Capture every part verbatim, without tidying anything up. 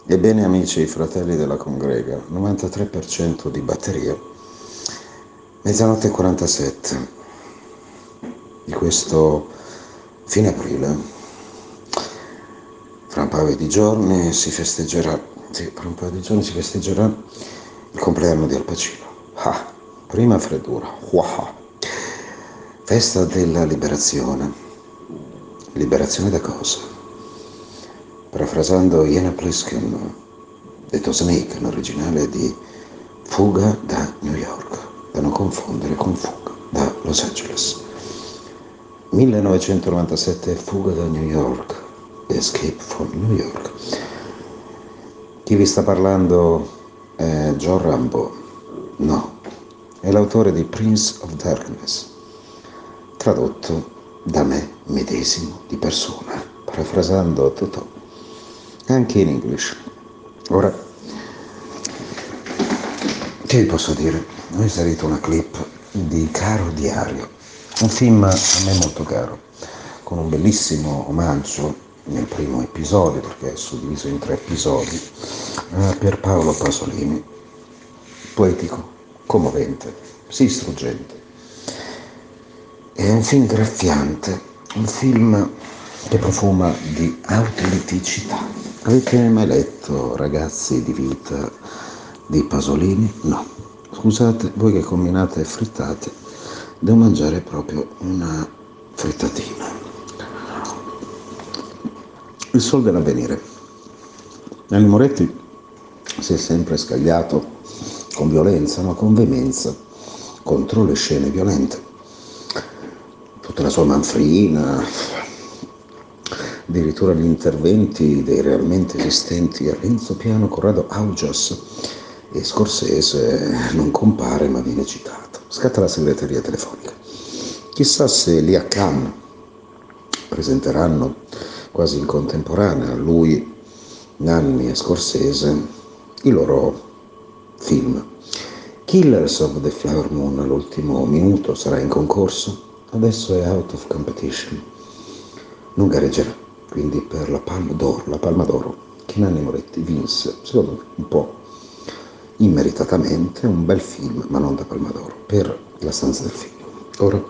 Ebbene amici, fratelli della congrega, novantatré per cento di batteria, mezzanotte e quarantasette di questo fine aprile. Fra un paio di giorni si festeggerà, sì, fra un paio di giorni si festeggerà il compleanno di Al Pacino. Ah, prima freddura, wow. Festa della liberazione. Liberazione da cosa? Parafrasando Ian Plisken, detto Snake in originale, di Fuga da New York, da non confondere con Fuga da Los Angeles. millenovecentonovantasette, Fuga da New York, Escape from New York. Chi vi sta parlando è John Rambo? No, è l'autore di Prince of Darkness, tradotto da me medesimo di persona, parafrasando Totò, anche in English. Ora, che vi posso dire? Ho inserito una clip di Caro Diario, un film a me molto caro, con un bellissimo omaggio nel primo episodio, perché è suddiviso in tre episodi, a Pierpaolo Pasolini, poetico, commovente, sì struggente. È un film graffiante, un film che profuma di autenticità. Avete mai letto Ragazzi di vita di Pasolini? No. Scusate, voi che combinate frittate, devo mangiare proprio una frittatina. Il Sol dell'Avvenire. Nanni Moretti si è sempre scagliato con violenza, ma con veemenza, contro le scene violente. Tutta la sua manfrina, addirittura gli interventi dei realmente esistenti a Renzo Piano, Corrado Augias e Scorsese non compare ma viene citato. Scatta la segreteria telefonica. Chissà se lì a Cannes presenteranno quasi in contemporanea lui, Nanni e Scorsese i loro film. Killers of the Flower Moon all'ultimo minuto sarà in concorso, adesso è out of competition, non gareggerà quindi per la Palma d'Oro, la Palma d'Oro che Nanni Moretti vinse, secondo me un po' immeritatamente, un bel film, ma non da Palma d'Oro, per La stanza del figlio. Ora,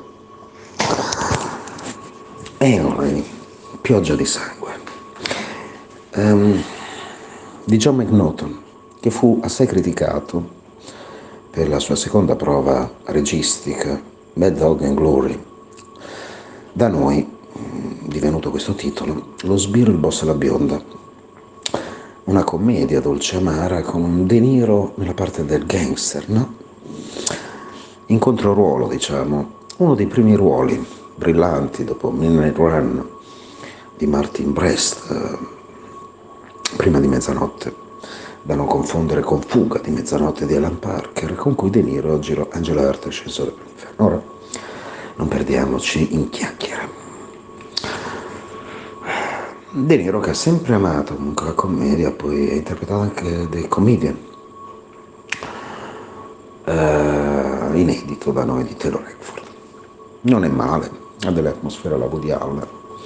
e ora, pioggia di sangue. Um, di John McNaughton, che fu assai criticato per la sua seconda prova registica, Mad Dog and Glory. Da noi, divenuto questo titolo, Lo sbirro, il boss e la bionda, una commedia dolce amara con un De Niro nella parte del gangster, no? In controruolo, diciamo, uno dei primi ruoli brillanti dopo Midnight Run di Martin Brest, prima di Mezzanotte, da non confondere con Fuga di Mezzanotte di Alan Parker, con cui De Niro girò Angelo Arte e Ascensore per l'inferno. Ora, non perdiamoci in chiacchiere. De Niro, che ha sempre amato comunque la commedia, poi ha interpretato anche dei comedian, eh, inedito da noi di Taylor Hackford. Non è male, ha delle atmosfere alla Woody Allen,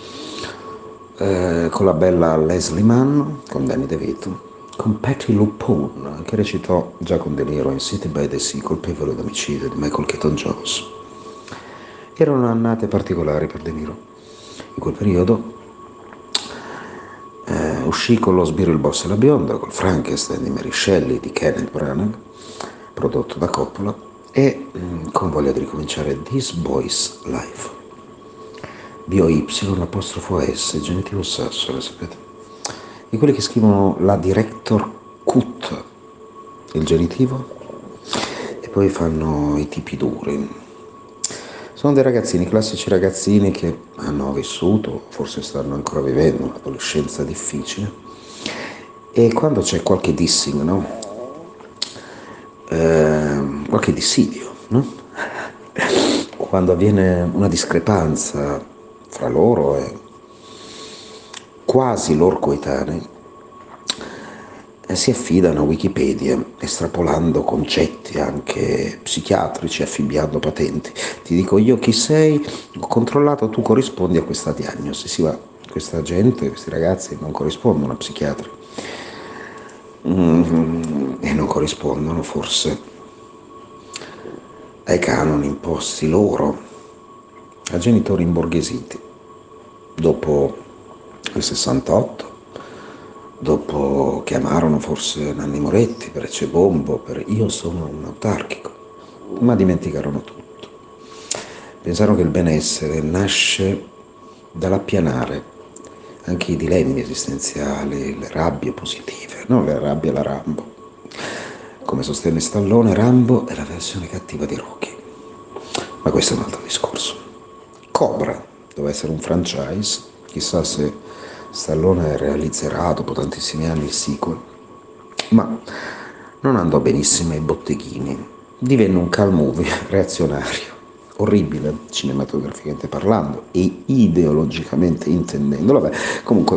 eh, con la bella Leslie Mann, con Danny DeVito, con Patti LuPone, che recitò già con De Niro in City by the Sea, Colpevole d'omicidio di Michael Keaton Jones. Erano annate particolari per De Niro. In quel periodo eh, uscì con Lo sbirro, il boss e la bionda, col Frankenstein di Mary Shelley di Kenneth Branagh, prodotto da Coppola, e mh, con voglia di ricominciare This Boy's Life. B O Y apostrofo S, genitivo sassone, sapete? Di quelli che scrivono la director cut, il genitivo, e poi fanno i tipi duri. Sono dei ragazzini, classici ragazzini che hanno vissuto, forse stanno ancora vivendo un'adolescenza difficile, e quando c'è qualche dissing, no? Eh, qualche dissidio, no? Quando avviene una discrepanza fra loro e quasi loro coetanei, eh, si affidano a Wikipedia, estrapolando concetti anche psichiatrici, affibbiando patenti. Ti dico io chi sei, ho controllato, tu corrispondi a questa diagnosi. Sì, ma questa gente, questi ragazzi non corrispondono a psichiatri. mm, e non corrispondono forse ai canoni imposti loro, a genitori imborghesiti, dopo il sessantotto, dopo che amarono forse Nanni Moretti per Ecce Bombo, per Io sono un autarchico, ma dimenticarono tutto. Pensarono che il benessere nasce dall'appianare anche i dilemmi esistenziali, le rabbie positive, non le rabbie alla Rambo. Come sostenne Stallone, Rambo è la versione cattiva di Rocky. Ma questo è un altro discorso. Cobra doveva essere un franchise, chissà se Stallone realizzerà dopo tantissimi anni il sequel, ma non andò benissimo ai botteghini, divenne un cult movie reazionario, orribile cinematograficamente parlando e ideologicamente intendendolo. Vabbè, comunque,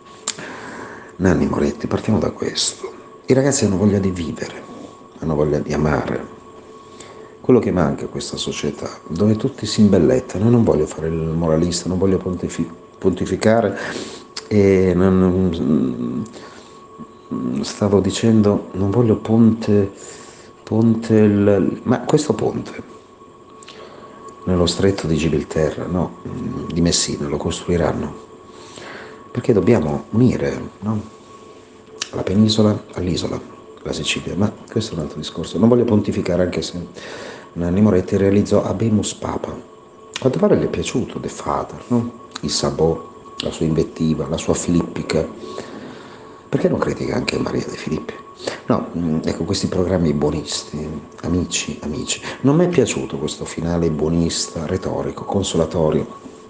Nanni Moretti, partiamo da questo. I ragazzi hanno voglia di vivere, hanno voglia di amare. Quello che manca a questa società, dove tutti si imbellettano, e non voglio fare il moralista, non voglio pontifi- pontificare, e non, stavo dicendo, non voglio ponte, ponte il, ma questo ponte, nello stretto di Gibilterra, no, di Messina, lo costruiranno, perché dobbiamo unire, no? La penisola all'isola, la Sicilia, ma questo è un altro discorso. Non voglio pontificare, anche se Nanni Moretti realizzò Habemus Papa. Quanto pare gli è piaciuto The Father, no? Il sabò, la sua invettiva, la sua filippica. Perché non critica anche Maria De Filippi? No, ecco, questi programmi buonisti, amici, amici. Non mi è piaciuto questo finale buonista, retorico, consolatorio,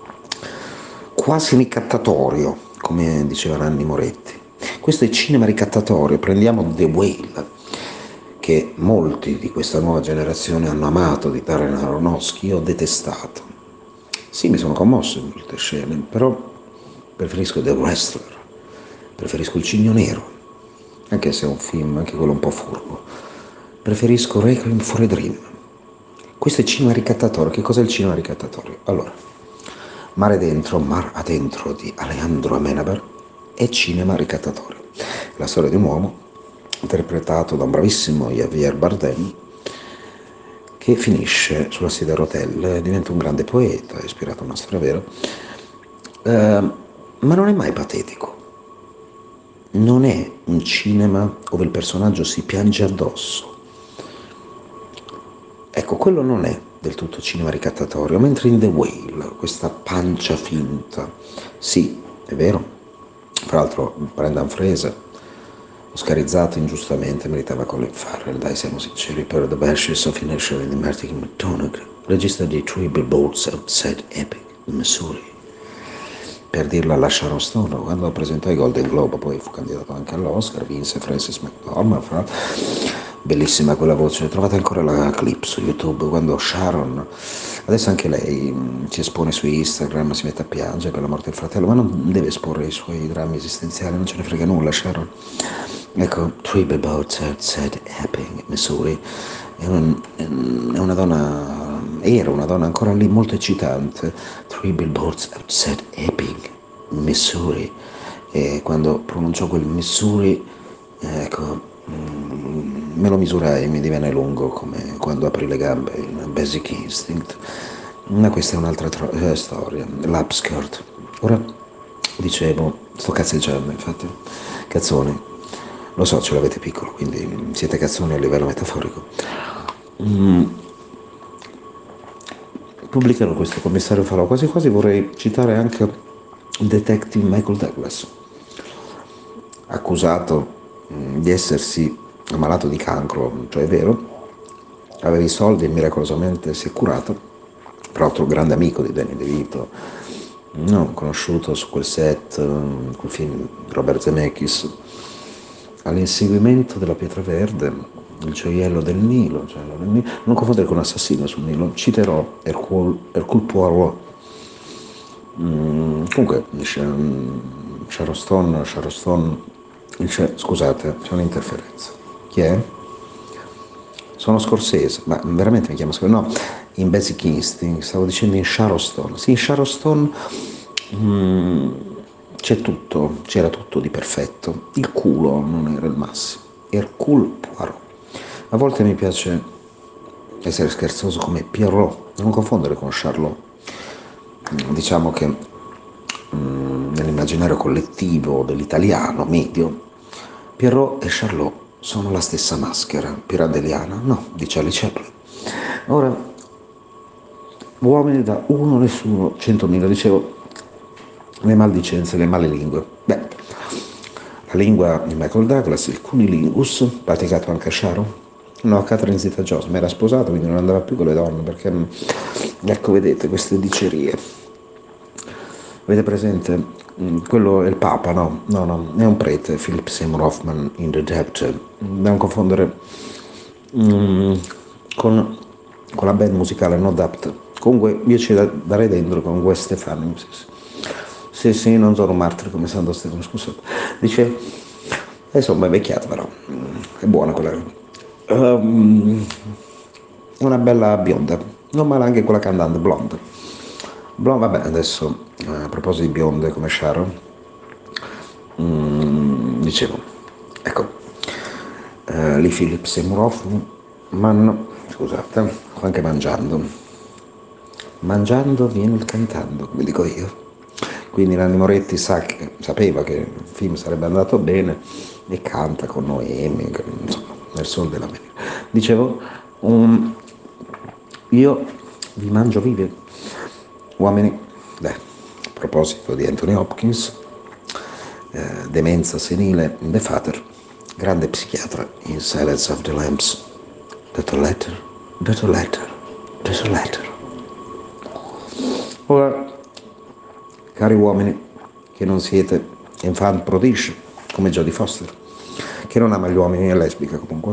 quasi ricattatorio, come diceva Nanni Moretti. Questo è cinema ricattatorio. Prendiamo The Whale, che molti di questa nuova generazione hanno amato, di Darren Aronofsky. Io ho detestato. Sì, mi sono commosso in molte scene, però preferisco The Wrestler, preferisco Il Cigno Nero, anche se è un film, anche quello un po' furbo. Preferisco Requiem for a Dream. Questo è cinema ricattatorio. Che cos'è il cinema ricattatorio? Allora, Mare Dentro, Mar Adentro di Alejandro Amenabar è cinema ricattatorio. La storia di un uomo interpretato da un bravissimo Javier Bardem che finisce sulla sedia a rotelle, diventa un grande poeta, ispirato a una storia vera, eh, ma non è mai patetico. Non è un cinema dove il personaggio si piange addosso. Ecco, quello non è del tutto cinema ricattatorio, mentre in The Whale, questa pancia finta, sì, è vero, fra l'altro Brendan Fraser, oscarizzato ingiustamente, meritava Colin Farrell, dai, siamo sinceri, per The Banshees of Inisherin di Martin McDonagh, regista di Three Billboards Outside Ebbing, Missouri, per dirla alla Sharon Stone, quando presentò i Golden Globe, poi fu candidato anche all'Oscar, vinse Frances McDormand, fra... bellissima quella voce, trovate ancora la clip su YouTube, quando Sharon, adesso anche lei mh, si espone su Instagram, si mette a piangere per la morte del fratello, ma non deve esporre i suoi drammi esistenziali, non ce ne frega nulla Sharon. Ecco, Three Billboards Outside Ebbing, Missouri, è, un, è una donna, era una donna ancora lì molto eccitante. Three Billboards Outside Ebbing, Missouri, e quando pronunciò quel Missouri, ecco, mm, me lo misurai, mi divenne lungo come quando apri le gambe in Basic Instinct. Ma questa è un'altra tro- eh, storia, l'upskirt. Ora, dicevo, sto cazzeggiando, infatti, cazzoni. Lo so, ce l'avete piccolo, quindi siete cazzoni a livello metaforico. Mm. Pubblicherò questo commissario Falò. Quasi quasi vorrei citare anche il detective Michael Douglas, accusato mh, di essersi ammalato di cancro, cioè è vero, aveva i soldi e miracolosamente si è curato. Tra l'altro grande amico di Danny DeVito, no, conosciuto su quel set, um, quel film Robert Zemeckis, all'inseguimento della pietra verde, il gioiello del Nilo, cioè, non confondere con Assassino sul Nilo, citerò Hercule, Hercule Poirot. Mm, comunque dice um, Sharon Stone, Sharon Stone dice, scusate, c'è un'interferenza. Chi è? Sono Scorsese, ma veramente mi chiamo Scorsese? No, in Basic Instinct, stavo dicendo in Sharon Stone. Sì, in Sharon Stone mm, c'è tutto, c'era tutto di perfetto. Il culo non era il massimo. Hercule Poirot. A volte mi piace essere scherzoso come Pierrot, non confondere con Charlot. Diciamo che mh, nell'immaginario collettivo dell'italiano medio, Pierrot e Charlot sono la stessa maschera pirandelliana, no, di Charlie Chaplin. Ora, uomini da uno nessuno, centomila, dicevo, le maldicenze, le male lingue. Beh, la lingua di Michael Douglas, il cunilingus, praticato anche a Sharon. No, Catherine Zeta-Jones, ma era sposato, quindi non andava più con le donne, perché, ecco, vedete, queste dicerie. Avete presente? Quello è il Papa, no? No, no, è un prete, Philip Seymour Hoffman in The Debt. Da non confondere mm, con, con la band musicale No Doubt. Comunque io ci darei dentro con Gwen Stefani. Sì, sì. Sì, sì, non sono un martire come Santo Stefano, scusate. Dice, insomma è vecchiata però, è buona quella. Um, una bella bionda, non male anche quella cantante, blonde. Blonde, vabbè, adesso a proposito di bionde come Sharon, mm, dicevo, ecco, uh, Lee Philip Seymour Hoffman, scusate, sto anche mangiando. Mangiando viene il cantando, come dico io. Quindi Nanni Moretti sa che, sapeva che il film sarebbe andato bene e canta con Noemi, insomma, nel sol della menina. Dicevo, um, io vi mangio vivi, uomini. Beh, a proposito di Anthony Hopkins, eh, demenza senile in The Father, grande psichiatra in Silence of the Lambs. That a letter, that a letter, that a letter. Ora, cari uomini, che non siete infant prodige, come Jodie Foster, che non ama gli uomini, è lesbica comunque.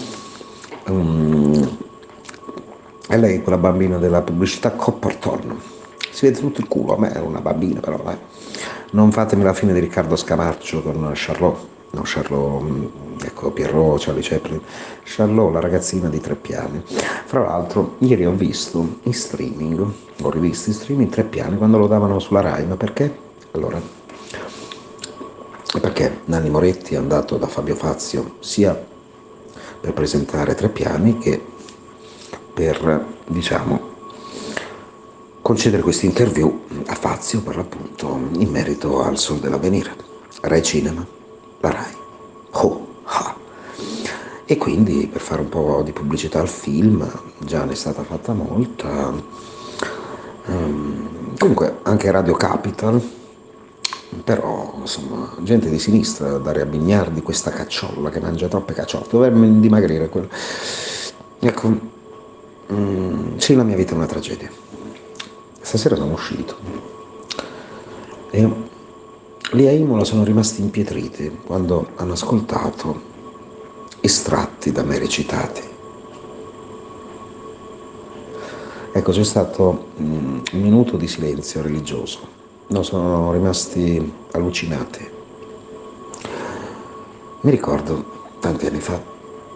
Um, e lei, quella bambina della pubblicità Copperton, si vede tutto il culo, a me era una bambina però, eh. Non fatemi la fine di Riccardo Scamarcio con Charlot, no, Charlot, ecco, Pierrot, Charlie Chaplin, Charlot, la ragazzina di tre piani. Fra l'altro, ieri ho visto in streaming, ho rivisto in streaming Tre piani quando lo davano sulla Rai, ma perché? Allora, perché Nanni Moretti è andato da Fabio Fazio sia per presentare Tre piani che per, diciamo, concedere questa interview a Fazio per l'appunto in merito al Sol dell'Avvenire, Rai Cinema, la Rai. Oh, ah. E quindi per fare un po' di pubblicità al film, già ne è stata fatta molta. Um, comunque anche Radio Capital, però insomma gente di sinistra dare a Bignardi questa cacciolla che mangia troppe cacciotte, dovremmo dimagrire quello. Ecco, um, sì, la mia vita è una tragedia. Stasera sono uscito e lì a Imola sono rimasti impietriti quando hanno ascoltato estratti da me recitati. Ecco, c'è stato um, un minuto di silenzio religioso, no, sono rimasti allucinati. Mi ricordo tanti anni fa,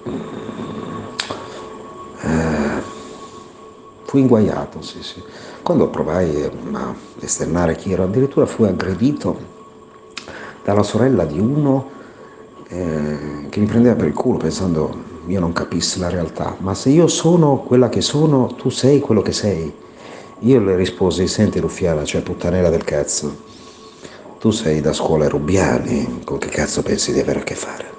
eh, fui inguaiato, sì, sì. Quando provai a esternare chi ero, addirittura fui aggredito dalla sorella di uno eh, che mi prendeva per il culo pensando io non capissi la realtà. Ma se io sono quella che sono, tu sei quello che sei. Io le risposi, senti Ruffiana, cioè puttanella del cazzo, tu sei da scuola Rubiani, con che cazzo pensi di avere a che fare?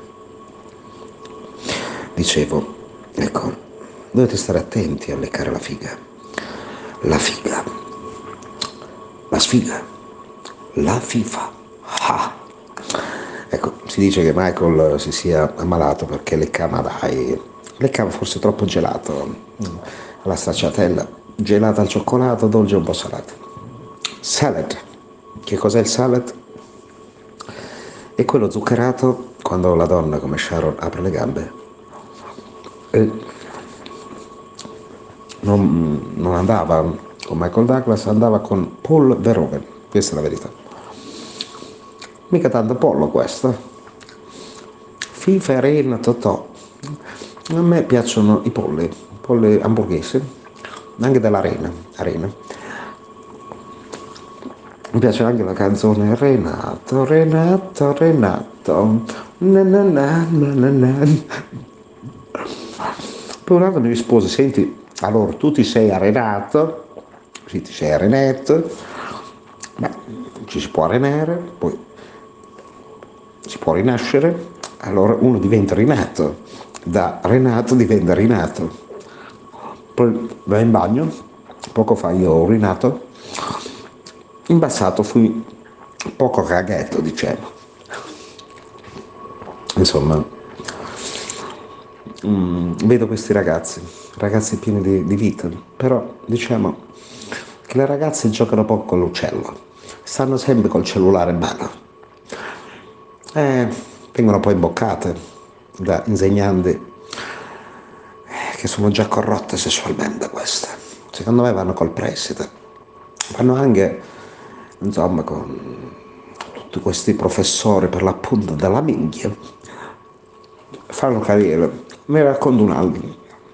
Dicevo, ecco, dovete stare attenti a leccare la figa. La figa. La sfiga. La FIFA. Ah. Ecco, si dice che Michael si sia ammalato perché leccava, dai, leccava forse troppo gelato, alla stracciatella, gelata al cioccolato, dolce un po' salato. Salad. Che cos'è il salad? È quello zuccherato quando la donna come Sharon apre le gambe e non, non andava con Michael Douglas, andava con Paul Verhoeven, questa è la verità. Mica tanto pollo questo. FIFA, Arena, Totò. A me piacciono i polli, polli hamburghesi, anche dell'Arena, Arena. Mi piace anche la canzone Renato, Renato, Renato, na na na na na na. Poi un altro mi rispose, senti, allora tu ti sei arenato, sì, ti sei arenato, ma ci si può arenare, poi si può rinascere, allora uno diventa rinato, da renato diventa rinato. Poi vai in bagno, poco fa io ho urinato, in passato fui poco caghetto, diciamo. Insomma, mm, vedo questi ragazzi, ragazzi pieni di, di vita, però diciamo che le ragazze giocano poco con l'uccello, stanno sempre col cellulare in mano e vengono poi imboccate da insegnanti che sono già corrotte sessualmente queste. Secondo me vanno col preside, vanno anche, insomma, con tutti questi professori per l'appunto della minchia, fanno carriera. Mi racconto un altro,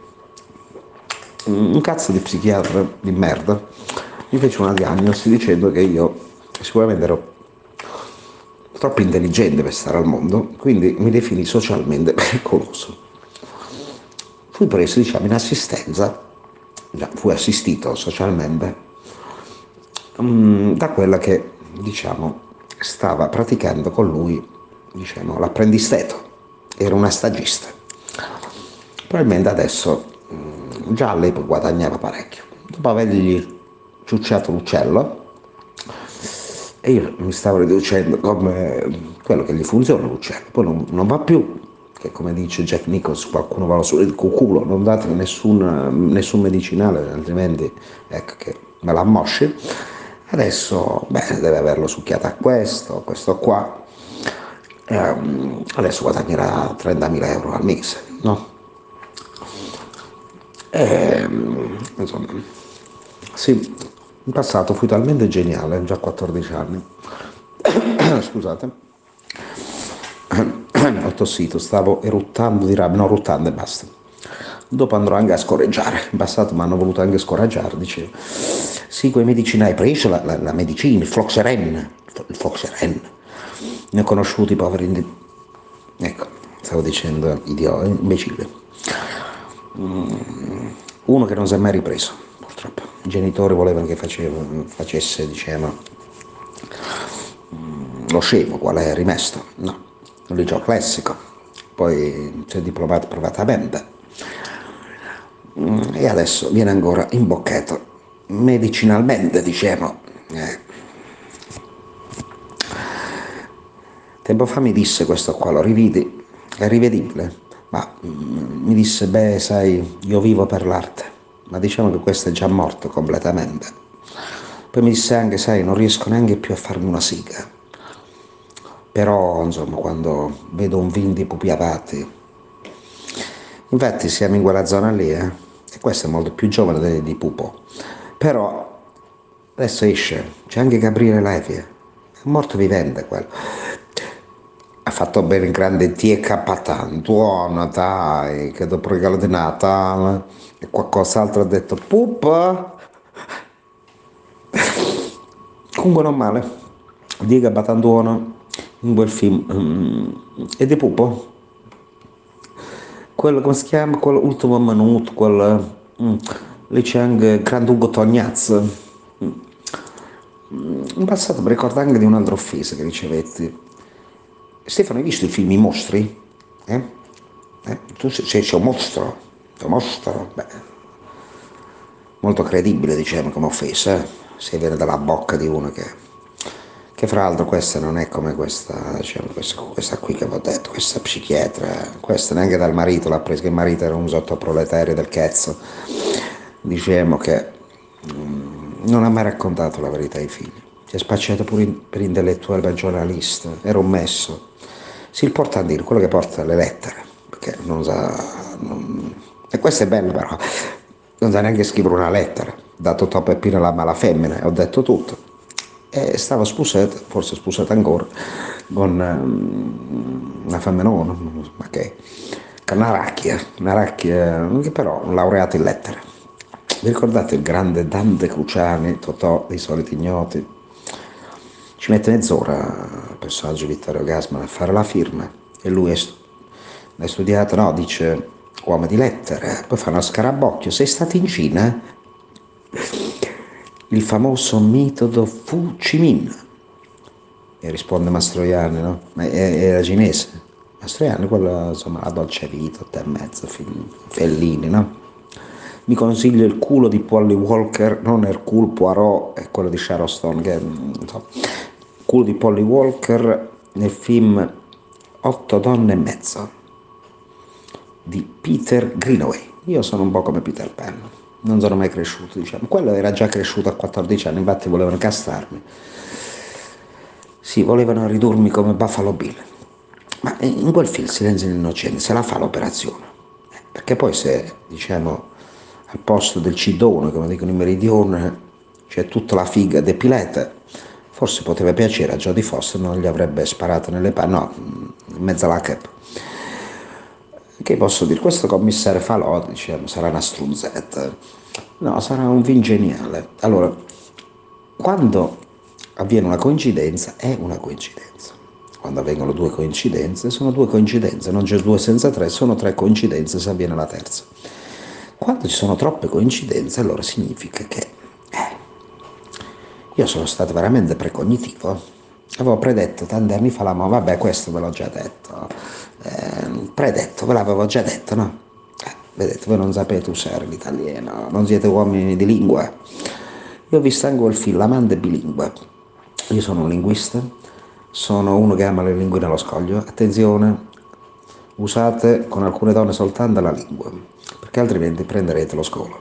un cazzo di psichiatra di merda mi fece una diagnosi dicendo che io sicuramente ero troppo intelligente per stare al mondo, quindi mi definì socialmente pericoloso. Fui preso, diciamo, in assistenza, già fui assistito socialmente um, da quella che, diciamo, stava praticando con lui, diciamo, l'apprendistato, era una stagista. Probabilmente adesso um, già all'epoca guadagnava parecchio. Dopo avergli ciucciato l'uccello, e io mi stavo riducendo come quello che gli funziona l'uccello, poi non, non va più, che come dice Jack Nicholson, qualcuno va solo il cuculo, non date nessun, nessun medicinale, altrimenti ecco che me la ammosci. Adesso beh, deve averlo succhiato a questo, questo qua, ehm, adesso guadagnerà trentamila euro al mese, no? E, insomma, sì, in passato fui talmente geniale, già a quattordici anni, scusate, ho tossito, stavo eruttando di rabbia, no, ruttando e basta. Dopo andrò anche a scorreggiare, in passato mi hanno voluto anche scoraggiare, dicevo, sì, quei medicinali, hai preso la, la, la medicina, il Floxeren, il Floxeren, ne ho conosciuti poveri, indi... ecco, stavo dicendo, idiota, imbecille. Uno che non si è mai ripreso, purtroppo. I genitori volevano che facevo, facesse, diciamo, lo scemo, quale è rimesto, no, un liceo classico, poi si è diplomato privatamente e adesso viene ancora imboccato medicinalmente, diciamo. Eh. Tempo fa mi disse questo qua, lo rividi, è rivedibile, ma mm, mi disse, beh, sai, io vivo per l'arte, ma diciamo che questo è già morto completamente. Poi mi disse anche, sai, non riesco neanche più a farmi una siga, però, insomma, quando vedo un film di Pupi Avati, infatti siamo in quella zona lì, eh, e questo è molto più giovane di, di Pupo, però adesso esce, c'è anche Gabriele Levi, è morto vivente quello. Ha fatto bene il grande T e K Tantuono, dai, che dopo il regalo di Natale e qualcos'altro ha detto Pupa. Comunque non male, Diego Batantuono in quel film, um, e di Pupo, quello come si chiama, quello ultimo minuto, quel, um, lì c'è anche Grandugo Tognaz. In passato mi ricordo anche di un'altra offesa che ricevetti. Stefano, hai visto il film I Mostri? Eh? Eh? Tu sei, sei, sei un mostro, sei un mostro, beh, molto credibile, diciamo, come offesa, eh? Se viene dalla bocca di uno che, che fra l'altro questa non è come questa, diciamo, questa, questa qui che avevo detto, questa psichiatra, questa neanche dal marito l'ha presa, che il marito era un sottoproletario del cazzo, diciamo che mm, non ha mai raccontato la verità ai figli, si è spacciato pure in, per intellettuale, per giornalista, era un messo. Sì, il portandino, quello che porta le lettere, perché non sa, non... e questo è bello però, non sa neanche scrivere una lettera, dato Totò Peppino la mala femmina, e ho detto tutto. E stava sposata, forse sposata ancora, con um, una femminona, ma che, con una racchia, una racchia, che però un laureato in lettere. Vi ricordate il grande Dante Cruciani, Totò dei Soliti Ignoti? ci mette mezz'ora il personaggio Vittorio Gassman a fare la firma, e lui è, è studiato, no, dice uomo di lettere, poi fa uno scarabocchio, sei stato in Cina? Il famoso metodo Fu Chi Minh. E risponde Mastroianni, no? Ma era cinese. Mastroianni, quello, insomma, la dolce vita, te e mezzo, Fellini, no? Mi consiglio il culo di Polly Walker, non Hercule Poirot e quello di Sharon Stone, che non so. Culo di Polly Walker nel film Otto donne e mezzo di Peter Greenaway. Io sono un po' come Peter Pan, non sono mai cresciuto, diciamo. Quello era già cresciuto a quattordici anni, infatti volevano castrarmi. Sì, volevano ridurmi come Buffalo Bill. Ma in quel film Silenzio degli Innocenti se la fa l'operazione. Perché poi se, diciamo, al posto del cidone, come dicono in meridione, c'è tutta la figa depilata, forse poteva piacere a Jodie Foster, non gli avrebbe sparato nelle palle, no, in mezzo alla cap. Che posso dire? Questo commissario Falò, diciamo, sarà una strunzetta. No, sarà un vin geniale. Allora, quando avviene una coincidenza, è una coincidenza. Quando avvengono due coincidenze, sono due coincidenze, non c'è due senza tre, sono tre coincidenze se avviene la terza. Quando ci sono troppe coincidenze, allora significa che eh, io sono stato veramente precognitivo. Avevo predetto tanti anni fa la mo, vabbè, questo ve l'ho già detto. Eh, predetto, ve l'avevo già detto, no? Eh, vedete, voi non sapete usare l'italiano, non siete uomini di lingua. Io ho visto anche quel film, L'amante bilingue. Io sono un linguista, sono uno che ama le lingue nello scoglio. Attenzione, usate con alcune donne soltanto la lingua, perché altrimenti prenderete lo scolo.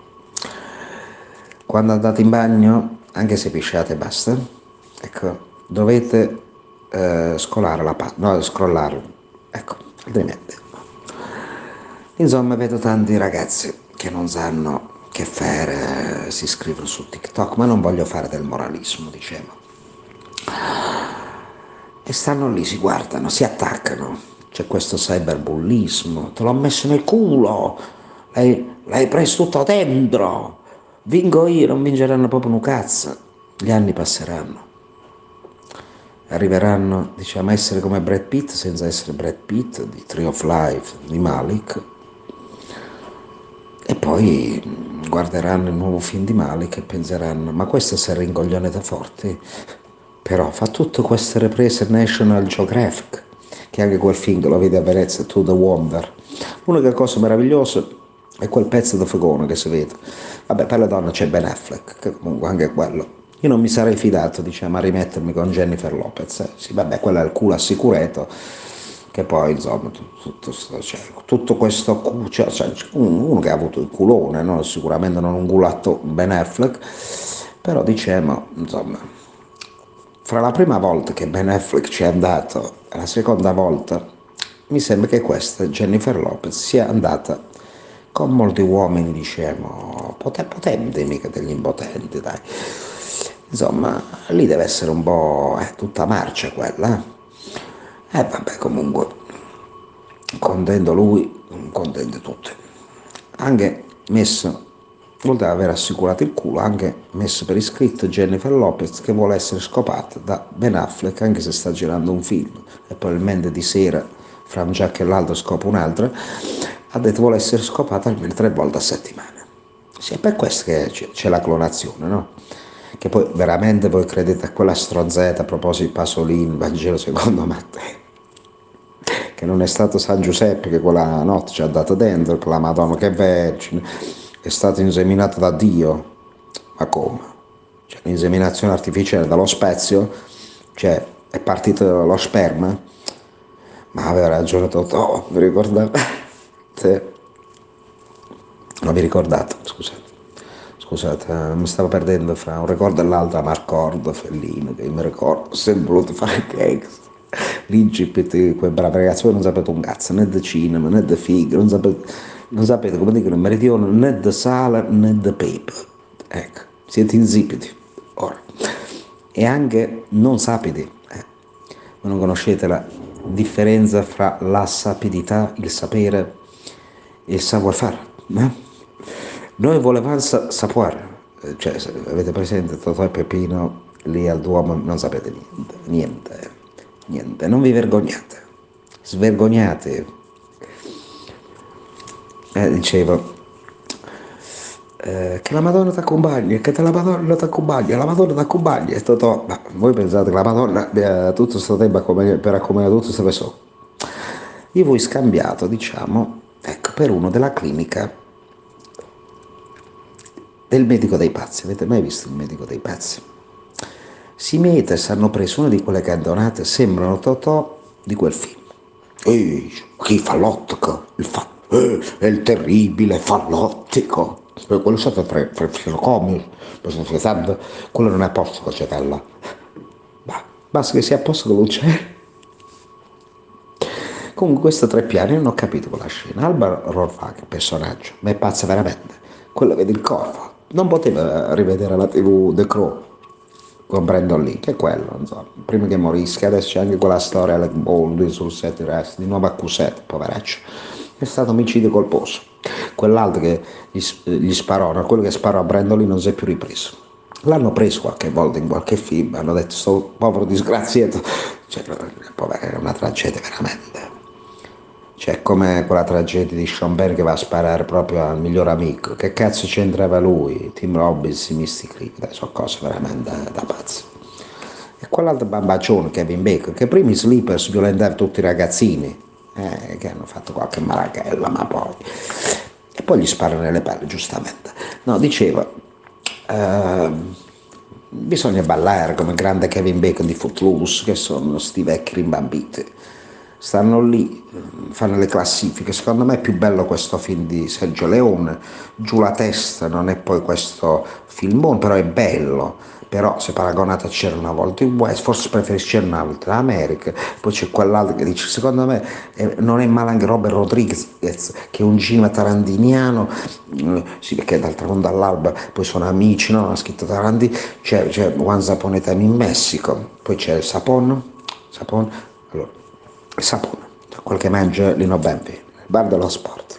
Quando andate in bagno, anche se pisciate e basta, ecco, dovete eh, scolare la pasta, no, scrollare, ecco, altrimenti. Insomma, vedo tanti ragazzi che non sanno che fare, si iscrivono su TikTok, ma non voglio fare del moralismo, diciamo. E stanno lì, si guardano, si attaccano. C'è questo cyberbullismo, te l'ho messo nel culo, l'hai, l'hai preso tutto dentro, vinco io, non vinceranno proprio un cazzo. Gli anni passeranno, arriveranno, diciamo, a essere come Brad Pitt senza essere Brad Pitt, di Tree of Life, di Malik, e poi guarderanno il nuovo film di Malik e penseranno, ma questo si è rincoglionita forte, però fa tutto queste riprese National Geographic, che anche quel film che lo vede a Venezia, To the Wonder. L'unica cosa meravigliosa è quel pezzo di fagone che si vede. Vabbè, per le donne c'è Ben Affleck, che comunque anche quello. Io non mi sarei fidato, diciamo, a rimettermi con Jennifer Lopez. Eh. Sì, vabbè, quello è il culo assicurato, che poi, insomma, tutto, cioè, tutto questo, cioè, cioè, uno che ha avuto il culone, no? Sicuramente non un culatto Ben Affleck, però diciamo, insomma, fra la prima volta che Ben Affleck ci è andato e la seconda volta, mi sembra che questa Jennifer Lopez sia andata con molti uomini, diciamo, potenti, mica degli impotenti, dai. Insomma, lì deve essere un po' eh, tutta marcia quella. E eh, vabbè, comunque, contento lui, contenti tutti. Anche messo, oltre ad aver assicurato il culo, anche messo per iscritto Jennifer Lopez che vuole essere scopata da Ben Affleck, anche se sta girando un film e probabilmente di sera fra un giacco e l'altro scopa un'altra, ha detto vuole essere scopata almeno tre volte a settimana. Sì, è per questo che c'è, c'è la clonazione, no? Che poi veramente voi credete a quella stronzetta a proposito di Pasolini, Vangelo secondo Matteo, che non è stato San Giuseppe che quella notte ci ha dato dentro, che la Madonna che vergine, è stato inseminato da Dio. Ma come? Cioè, l'inseminazione artificiale dallo spezio, cioè è partito lo sperma? Ma aveva ragione Totò, oh, vi ricordate? Sì. Non vi ricordate, scusate. Scusate, eh, mi stavo perdendo fra un ricordo e l'altro, Marcord, Fellino, che mi ricordo, ho sempre voluto fare gangster. L'Igipit, quei bravi ragazzi, voi non sapete un cazzo, né di cinema, né di figo, non sapete, non sapete come dicono in meridione, né di sale, né di pepe. Ecco, siete insipidi, ora. E anche non sapidi, eh. Voi non conoscete la differenza fra la sapidità, il sapere e il savoir-faire, no? Noi volevamo sa- sapuare, cioè avete presente Totò e Peppino lì al Duomo non sapete niente, niente, niente, non vi vergognate, svergognate. Eh, dicevo, eh, che la Madonna ti accompagni, che te la Madonna ti accompagni, la Madonna ti accompagni, e Totò, ma voi pensate che la Madonna abbia tutto questo tempo per accompagnare tutte queste persone? Io voi scambiato, diciamo, ecco, per uno della clinica del medico dei pazzi. Avete mai visto il medico dei pazzi? Simetes hanno preso una di quelle cantonate, sembrano Totò di quel film. Ehi, che fallottico, il fa, eh, è il terribile fallottico. Eh, quello state tre, tre comici, quello non è a posto con Cetella. Ma basta che sia a posto con Luce. Comunque questi tre piani non ho capito quella scena. Alba Rohrwacher, personaggio, ma è pazza veramente. Quello vede il corpo. Non poteva rivedere la tivù The Crow con Brandon Lee, che è quello, insomma. Prima che morisca, adesso c'è anche quella storia Alec Baldwin sul set di Rest, di nuovo accusato, poveraccio. È stato omicidio colposo. Quell'altro che gli, gli sparò, no? Quello che sparò a Brandon Lee non si è più ripreso. L'hanno preso qualche volta in qualche film, hanno detto sto povero disgraziato. Cioè, è una tragedia veramente. Cioè, come quella tragedia di Sean Penn che va a sparare proprio al miglior amico. Che cazzo c'entrava lui? Tim Robbins, Misty Creek, sono cose veramente da, da pazzi. E quell'altro bambaccione, Kevin Bacon, che prima i Sleepers violentava tutti i ragazzini, eh, che hanno fatto qualche marachella, ma poi... E poi gli sparano nelle palle, giustamente. No, dicevo, eh, bisogna ballare come grande Kevin Bacon di Footloose, che sono sti vecchi rimbambiti. Stanno lì, fanno le classifiche. Secondo me è più bello questo film di Sergio Leone. Giù la testa non è poi questo filmone, però è bello. Però se paragonato a C'era una volta in West, forse preferisco C'era una volta in America. Poi c'è quell'altro che dice, secondo me eh, non è male anche Robert Rodriguez, che è un cinema tarantiniano, eh, sì, perché d'altronde all'alba poi sono amici, no? Ha scritto Tarantino. C'è, c'è Once Upon a Time in Messico, poi c'è il Sapon, Sapon, allora, il Sapone, quel che mangia Lino Banfi, il bar dello sport.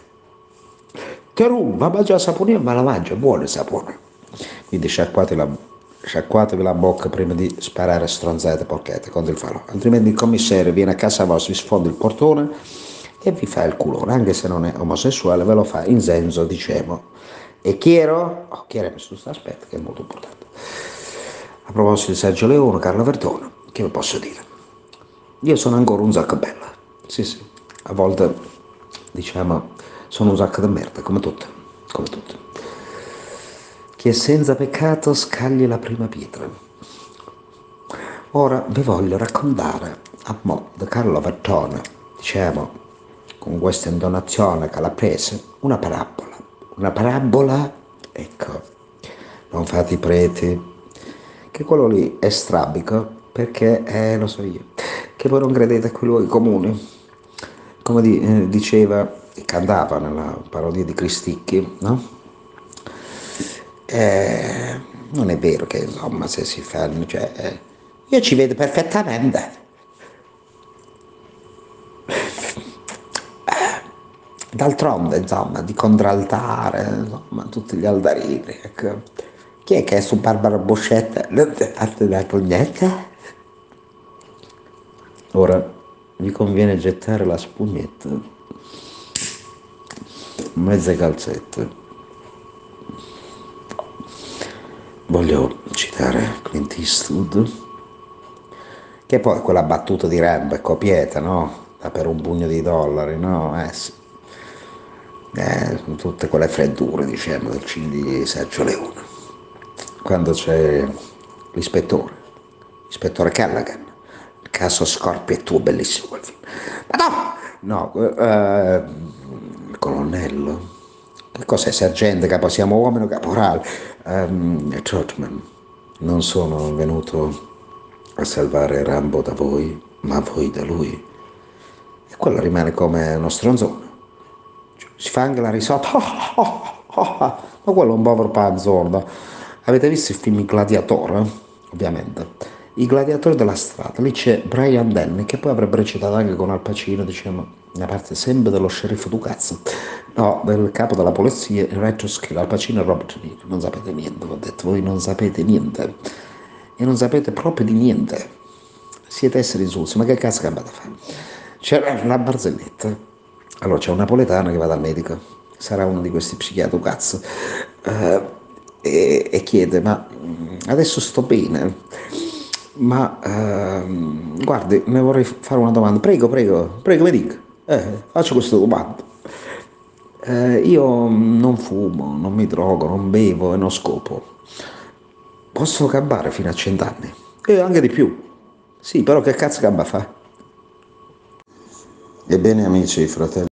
Che rum, va a mangiare il saponino, ma la mangia, buono il sapone. Quindi sciacquatevi la, sciacquatevi la bocca prima di sparare stronzate porchette contro il falò, altrimenti il commissario viene a casa vostra, vi sfonda il portone e vi fa il culone, anche se non è omosessuale, ve lo fa in senso, diciamo, e chiaro? Oh, chiaramente su questo aspetto che è molto importante. A proposito di Sergio Leone, Carlo Verdone, che vi posso dire? Io sono ancora un sacco bella, sì sì, a volte diciamo sono un sacco di merda, come tutte, come tutte. Chi è senza peccato scagli la prima pietra. Ora vi voglio raccontare a mo' di Carlo Verdone, diciamo, con questa intonazione calabrese, una parabola. Una parabola, ecco, non fate i preti, che quello lì è strabico, perché, eh, lo so io, che voi non credete a quei luoghi comuni. Come di, eh, diceva e cantava nella parodia di Cristicchi, no? Eh, non è vero che, insomma, se si fanno, cioè, eh, io ci vedo perfettamente. D'altronde, insomma, di contraltare, insomma, tutti gli altarini, ecco. Chi è che è su Barbara Boscetta? Non ti ha dato niente? Ora, vi conviene gettare la spugnetta, mezze calzette. Voglio citare Clint Eastwood, che poi quella battuta di Rambo è copieta, no? Da per un pugno di dollari, no? Eh sì. Eh, tutte quelle freddure, diciamo, del film di Sergio Leone. Quando c'è l'ispettore, l'ispettore Callaghan, il caso Scorpietto, bellissimo quel film. Ma no, no, eh, il colonnello, che cos'è, sergente, capo, siamo uomini o caporale? Um, Trotman, non sono venuto a salvare Rambo da voi, ma voi da lui. E quello rimane come uno stronzone. Si fa anche la risata, ma quello è un povero panzordo. Avete visto il film I Gladiator? Ovviamente. I Gladiatori della strada, lì c'è Brian Denny, che poi avrebbe recitato anche con Al Pacino, diciamo, una parte sempre dello sceriffo du cazzo, no, del capo della polizia, il retro skill, Al Pacino e Robert De Niro. Non sapete niente, ho detto, voi non sapete niente. e non sapete proprio di niente. Siete esseri insulsi, ma che cazzo che andate a fare? C'era la barzelletta. Allora c'è un napoletano che va dal medico, sarà uno di questi psichiatri, cazzo, eh, e, e chiede, ma mm, adesso sto bene, ma ehm, guardi, ne vorrei fare una domanda. Prego, prego, prego, mi dica. Eh, faccio questa domanda. Eh, io non fumo, non mi drogo, non bevo e non scopo. Posso gabbare fino a cent'anni? E anche di più. Sì, però che cazzo gabba fa? Ebbene, amici, fratelli.